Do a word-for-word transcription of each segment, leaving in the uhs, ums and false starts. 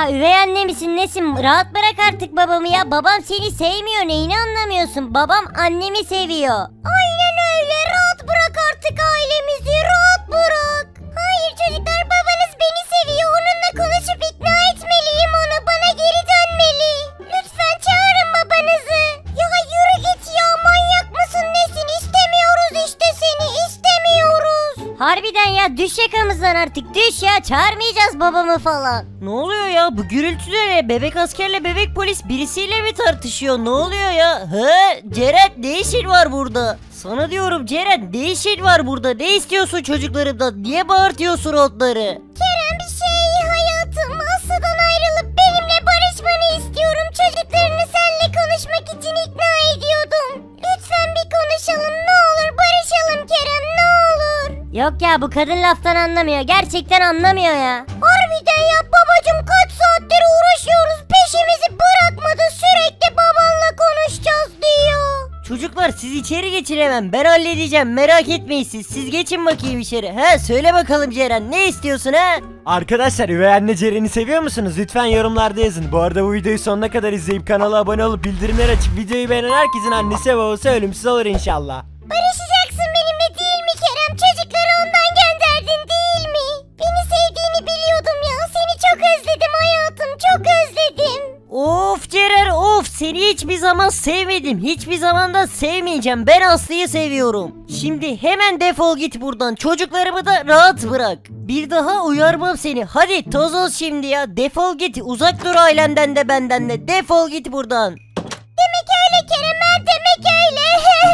Ya üvey anne misin nesin? Rahat bırak artık babamı ya. Babam seni sevmiyor, neyini anlamıyorsun? Babam annemi seviyor. Aynen öyle, rahat bırak artık ailemizi, rahat bırak. Hayır çocuklar, babanız beni seviyor. Onunla konuşup ikna etmeliyim onu. Bana geri dönmeli. Lütfen çağırın babanızı. Ya yürü git ya, manyak mısın nesin? İstemiyoruz işte seni, istemiyoruz. Harbiden ya, düş yakamızdan artık, düş ya. Çağırmayacağız babamı falan. Ne oluyor ya, bu gürültüde ne? Bebek askerle bebek polis birisiyle mi tartışıyor? Ne oluyor ya? He? Ceren, ne işin var burada? Sana diyorum Ceren, ne işin var burada? Ne istiyorsun çocuklarımdan? Niye bağırtıyorsun onları? Kerem, bir şey hayatım. Aslı'dan ayrılıp benimle barışmanı istiyorum. Çocuklarını seninle konuşmak için ikna ediyordum. Lütfen bir konuşalım, ne olur barışalım Kerem, ne olur. Yok ya, bu kadın laftan anlamıyor. Gerçekten anlamıyor ya. Harbiden ya, babacım kaç saattir uğraşıyoruz. Peşimizi bırakmadı, sürekli babanla konuşacağız diyor. Çocuklar, siz içeri geçin hemen. Ben halledeceğim, merak etmeyin siz. Siz geçin bakayım içeri. He, söyle bakalım Ceren, ne istiyorsun he? Arkadaşlar, üvey anne Ceren'i seviyor musunuz? Lütfen yorumlarda yazın. Bu arada bu videoyu sonuna kadar izleyip kanala abone olup bildirimleri açıp videoyu beğenen herkesin annesi ve babası ölümsüz olur inşallah. Barışacaksın benimle değil mi Kerem? Çocukları ondan gönderdin değil mi? Beni sevdiğini biliyordum ya. Seni çok özledim hayatım, çok özledim. Of Ceren, of, seni hiçbir zaman sevmedim. Hiçbir zaman da sevmeyeceğim. Ben Aslı'yı seviyorum. Şimdi hemen defol git buradan. Çocuklarımı da rahat bırak. Bir daha uyarmam seni. Hadi toz ol şimdi ya. Defol git. Uzak dur ailenden de benden de. Defol git buradan. Demek öyle Kerem, ha, demek öyle.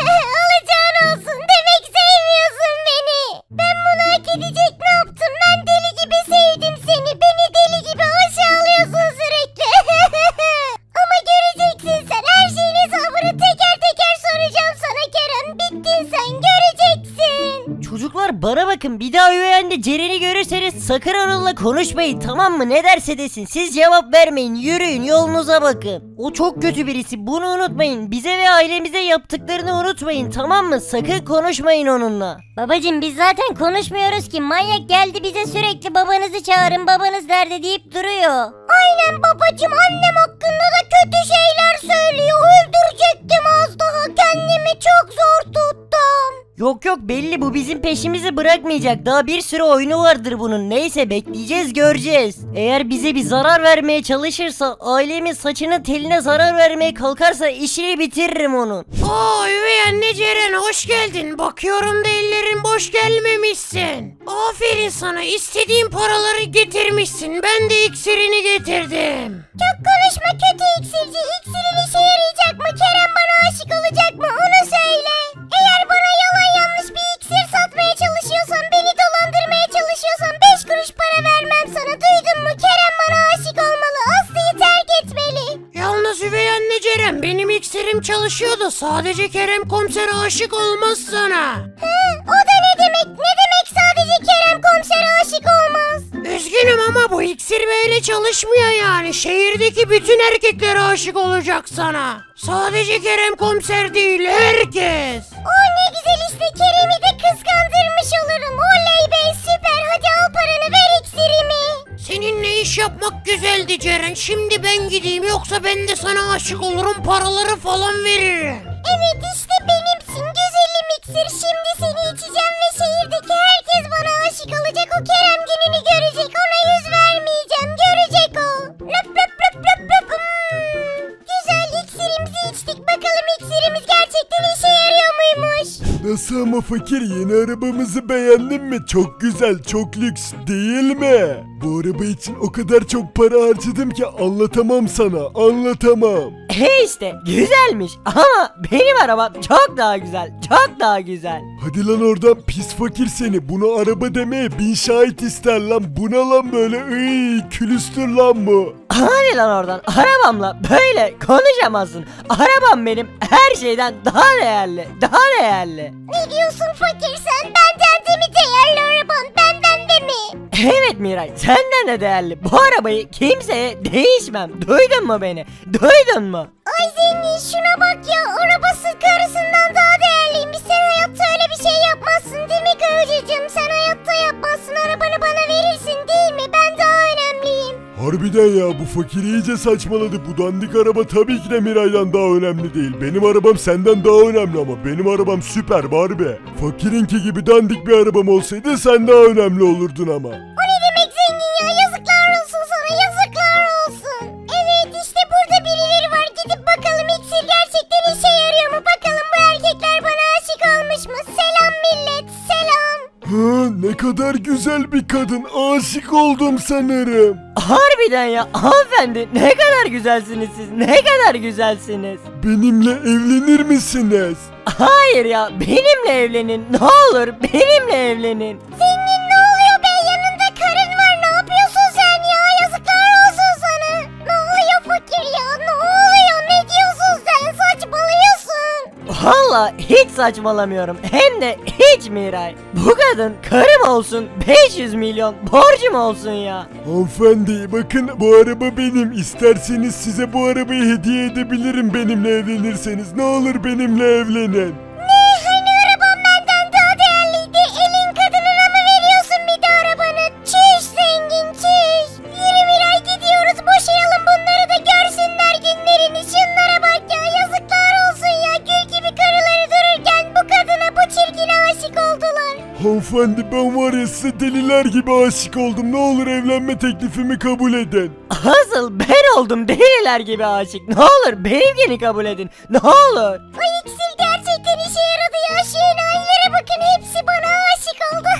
Alacağın olsun. Demek sevmiyorsun beni. Ben bunu hak edecek ne yaptım? Ben deli gibi sevdim seni. Beni deli gibi aşağılıyorsun sürekli. Ama göreceksin sen. Her şeyin hesabını teker teker soracağım sana Kerem. Bittin sen, göreceksin. Çocuklar bana bakın, bir daha üvey anne Ceren'i görürseniz sakın onunla konuşmayın, tamam mı? Ne derse desin, siz cevap vermeyin, yürüyün yolunuza bakın. O çok kötü birisi, bunu unutmayın. Bize ve ailemize yaptıklarını unutmayın, tamam mı? Sakın konuşmayın onunla. Babacım, biz zaten konuşmuyoruz ki. Manyak geldi bize sürekli babanızı çağırın, babanız nerede deyip duruyor. Aynen babacım, annem hakkında da kötü şeyler söylüyor. Öldürecektim az daha, kendimi çok zor tuttum. Yok yok, belli, bu bizim peşimizi bırakmayacak. Daha bir sürü oyunu vardır bunun. Neyse, bekleyeceğiz, göreceğiz. Eğer bize bir zarar vermeye çalışırsa, ailemin saçının teline zarar vermeye kalkarsa işini bitiririm onun. Oo, üvey anne Ceren, hoş geldin. Bakıyorum da ellerin boş gelmemişsin. Aferin sana, istediğin paraları getirmişsin. Ben de iksirini getirdim. Çok konuşma kötü iksirci. İksirin işe yarayacak mı? Kerem bana aşık olacak mı? Onu söyle. Eğer bana yalan yanlış bir iksir satmaya çalışıyorsan, beni dolandırmaya çalışıyorsan beş kuruş para vermem sana. Duydun mu? Kerem bana aşık olmalı. Aslı'yı terk etmeli. Yalnız üvey anne Ceren, benim iksirim çalışıyordu. Sadece Kerem komiser aşık olmaz sana. Hı, o da ne demek? Ne demek sadece Kerem komiser aşık olmaz? Üzgünüm ama bu iksir böyle çalışmıyor yani. Şehirdeki bütün erkekler aşık olacak sana. Sadece Kerem komiser değil, herkes. O ne güzel işte, Kerem'i de kıskandırmış olurum. Oley be, süper. Hadi al paranı, ver iksirimi. Seninle iş yapmak güzeldi Ceren. Şimdi ben gideyim, yoksa ben de sana aşık olurum, paraları falan veririm. Evet işte benimsin güzelim iksir. Şimdi seni içeceğim ve şehirdeki herkes bana aşık olacak. O Kerem gününü görecek. Ona yüz vermeyeceğim. Görecek o. Löp löp löp löp löp. Hmm. Güzel, iksirimizi içtik. Bakalım iksirimiz gerçekten işe yarıyor muymuş? Nasıl ama fakir, yeni arabamızı beğendin mi? Çok güzel, çok lüks değil mi? Bu araba için o kadar çok para harcadım ki anlatamam sana, anlatamam. He işte, güzelmiş ama benim arabam çok daha güzel, çok daha güzel. Hadi lan oradan pis fakir seni, bunu araba demeye bin şahit ister lan, buna lan böyle, ıy, külüstür lan bu. Hadi lan oradan, arabamla böyle konuşamazsın. Arabam benim her şeyden daha değerli, daha değerli. Ne diyorsun fakir sen? Benden de mi değerli araban? Benden de mi? Evet Miray, senden de değerli. Bu arabayı kimseye değişmem. Duydun mu beni? Duydun mu? Ay zengin, şuna bak ya. Arabası karısından daha değerliymiş. Sen hayatta öyle bir şey yapmazsın değil mi kocacığım? Sen hayatta yapmazsın. Arabanı bana verirsin değil mi? Ben daha önemliyim. Harbi Harbiden ya, bu fakir iyice saçmaladı. Bu dandik araba tabii ki de Miray'dan daha önemli değil. Benim arabam senden daha önemli ama benim arabam süper Barbie. Fakirinki gibi dandik bir arabam olsaydı sen daha önemli olurdun ama. O ne demek zengin ya? Yazıklar olsun sana, yazıklar olsun. Evet, işte burada birileri var. Gidip bakalım iksir gerçekten işe yarıyor mu? Bakalım bu erkekler bana aşık olmuş mu? Selam millet, selam. Ha, ne kadar güzel bir kadın. Aşık oldum sanırım. Harbiden ya hanımefendi, ne kadar güzelsiniz siz, ne kadar güzelsiniz. Benimle evlenir misiniz? Hayır ya, benimle evlenin ne olur, benimle evlenin. Zengin ne oluyor be? Yanında karın var. Ne yapıyorsun sen ya? Yazıklar olsun sana. Ne oluyor fakir ya? Ne oluyor? Ne diyorsun sen? Saçmalıyorsun. Valla hiç saçmalamıyorum, hem de hiç Miray. Bu kadın karım olsun, beş yüz milyon borcum olsun ya. Hanımefendi bakın, bu araba benim. İsterseniz size bu arabayı hediye edebilirim benimle evlenirseniz. Ne olur benimle evlenin. Ne? Hani araban benden daha değerliydi? Elin kadınına mı veriyorsun bir de arabanı? Çüş zengin çüş. Yürü Miray, gidiyoruz, boşayalım bunları da görsünler günlerini. Şunlara bak ya, yazıklar olsun ya. Gül gibi karıları dururken bu kadına, bu çirkine aşık oldular. Hanımefendi ben var ya size deliler gibi aşık oldum. Ne olur evlenme teklifimi kabul edin. Asıl ben oldum deliler gibi aşık. Ne olur benimkini kabul edin, ne olur. Ay iksir gerçekten işe yaradı ya. Şu enayilere bakın, hepsi bana aşık oldu.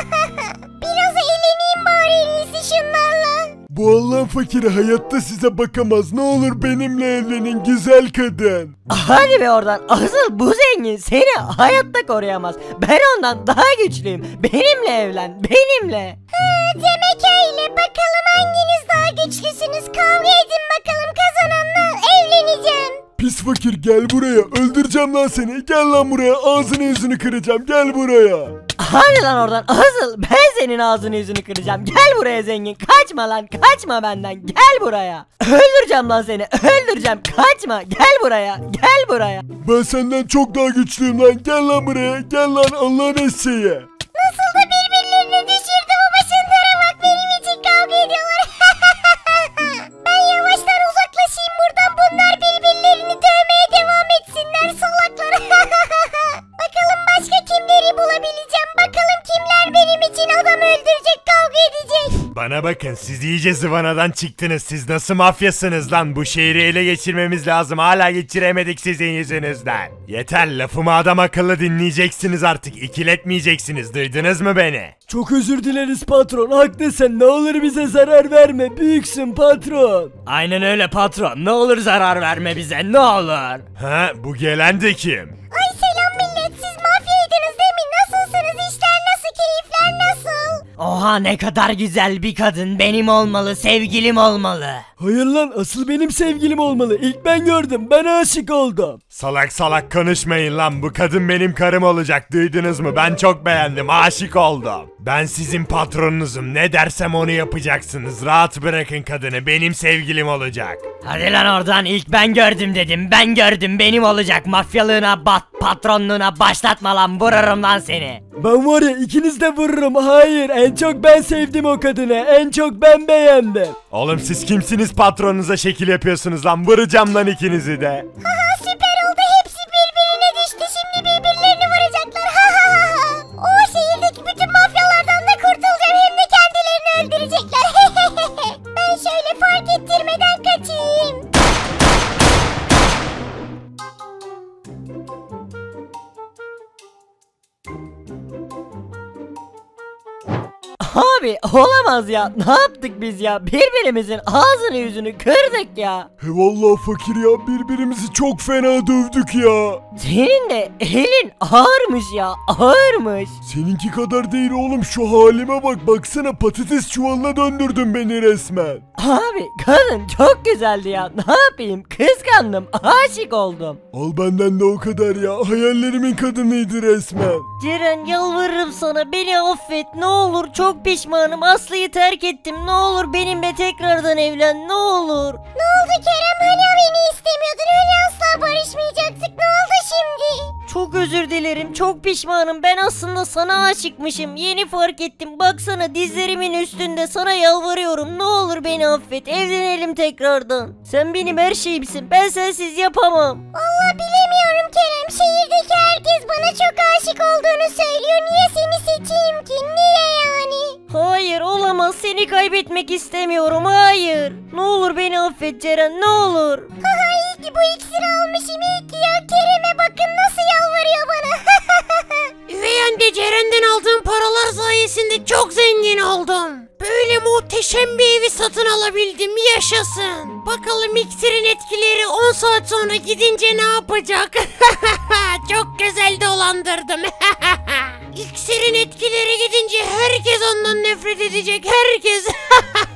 Biraz eğleneyim bari en iyisi şunlarla. Bu Allah'ın fakiri hayatta size bakamaz. Ne olur benimle evlenin güzel kadın. Hadi be oradan, asıl bu zengin seni hayatta koruyamaz. Ben ondan daha güçlüyüm. Benimle evlen, benimle. Hı, demek öyle. Bakalım hanginiz daha güçlüsünüz? Kavga edin bakalım, kazananla evleneceğim. Pis fakir gel buraya. Öldüreceğim lan seni. Gel lan buraya. Ağzını yüzünü kıracağım. Gel buraya. Hadi lan oradan, asıl ben senin ağzını yüzünü kıracağım. Gel buraya zengin, kaçma lan, kaçma benden, gel buraya. Öldüreceğim lan seni, öldüreceğim, kaçma, gel buraya, gel buraya. Ben senden çok daha güçlüyüm lan. Gel lan buraya. Gel lan Allah'ın eşeği. Nasıl da birbirlerini düşürdü baba, şunlara bak, benim için kavga ediyorlar. Ben yavaştan uzaklaşayım buradan, bunlar birbirlerini dövmeye devam etsinler salaklar. Bakalım başka kimleri bulabileceğim, bakalım kimler benim için adam öldürecek, kavga edecek. Bana bakın, siz iyice zıvanadan çıktınız. Siz nasıl mafyasınız lan? Bu şehri ele geçirmemiz lazım. Hala geçiremedik sizin yüzünüzden. Yeter, lafımı adam akıllı dinleyeceksiniz artık. İkiletmeyeceksiniz. Duydunuz mu beni? Çok özür dileriz patron, haklısın, ne olur bize zarar verme, büyüksün patron. Aynen öyle patron. Ne olur zarar verme bize, ne olur. Ha, bu gelen de kim? Ay selam millet, siz mafyaydınız değil mi? Nasılsınız? İşler nasıl? Keyifler nasıl? Oha, ne kadar güzel bir kadın, benim olmalı, sevgilim olmalı. Hayır lan, asıl benim sevgilim olmalı, ilk ben gördüm, ben aşık oldum. Salak salak konuşmayın lan. Bu kadın benim karım olacak. Duydunuz mu? Ben çok beğendim. Aşık oldum. Ben sizin patronunuzum. Ne dersem onu yapacaksınız. Rahat bırakın kadını. Benim sevgilim olacak. Hadi lan oradan, ilk ben gördüm dedim, ben gördüm, benim olacak. Mafyalığına, bat patronluğuna başlatma lan, vururum lan seni. Ben var ya ikiniz de vururum, hayır, en çok ben sevdim o kadını, en çok ben beğendim. Oğlum siz kimsiniz, patronunuza şekil yapıyorsunuz lan? Vuracağım lan ikinizi de. Haha süper oldu, hepsi birbirine düştü, şimdi birbirlerini vuracaklar. Ha ha ha ha. O şehirdeki bütün mafyalardan da kurtulacağım, hem de kendilerini öldürecekler. Ben şöyle fark ettirmeden kaçayım. Abi olamaz ya, ne yaptık biz ya, birbirimizin ağzını yüzünü kırdık ya. He vallahi fakir ya, birbirimizi çok fena dövdük ya. Senin de elin ağırmış ya, ağırmış. Seninki kadar değil oğlum, şu halime bak, baksana patates çuvalına döndürdün beni resmen. Abi kadın çok güzeldi ya, ne yapayım, kıskandım, aşık oldum. Al benden de o kadar ya, hayallerimin kadınıydı resmen. Ceren, yalvarırım sana, beni affet, ne olur, çok pişmanım. Aslı'yı terk ettim. Ne olur benimle tekrardan evlen. Ne olur. Ne oldu Kerem? Hani beni istemiyordun? Öyle asla barışmayacaktık. Ne oldu şimdi? Çok özür dilerim. Çok pişmanım. Ben aslında sana aşıkmışım. Yeni fark ettim. Baksana dizlerimin üstünde sana yalvarıyorum. Ne olur beni affet. Evlenelim tekrardan. Sen benim her şeyimsin. Ben sensiz yapamam. Vallahi bilemiyorum Kerem. Şehirdeki herkes bana çok aşık olduğunu söylüyor. Niye seni seçeyim ki? Niye yani? Hayır olamaz. Seni kaybetmek istemiyorum. Hayır. Ne olur beni affet Ceren. Ne olur. Haha iyi ki bu iksiri almışım. İyi ki ya. Kerem'e bakın nasıl yalvarıyor bana. Üvey anne Ceren'den aldığım paralar sayesinde çok zengin oldum. Böyle muhteşem bir evi satın alabildim. Yaşasın. Bakalım iksirin etkileri on saat sonra gidince ne yapacak? Çok güzel dolandırdım. İksirin etkileri gidince herkes ondan nefret edecek. Herkes.